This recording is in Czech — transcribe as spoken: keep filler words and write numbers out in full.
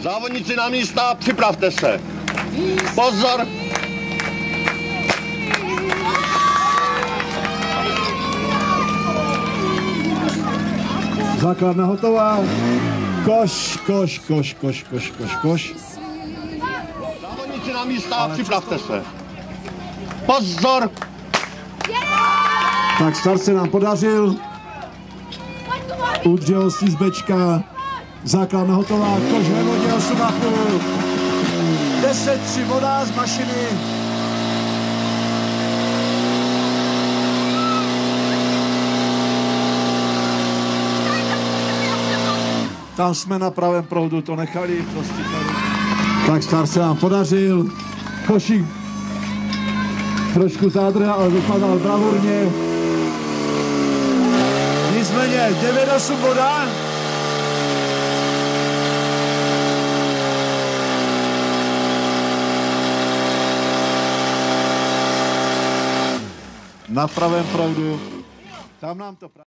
Závodníci na místa, připravte se. Pozor! Základna hotová. Koš, koš, koš, koš, koš, koš, koš. Závodníci na místa, připravte se. Pozor! Tak start se nám podařil. Udržel si z bečka. Základna hotová, koš ve vodě, osm a půl. deset tři voda z mašiny. Tam jsme na pravém proudu, to nechali, prostě tady. Tak start se nám podařil. Košík trošku zádrhal, ale vypadal bravurně. Nicméně devět osm voda. Na pravém proudu. Tam nám to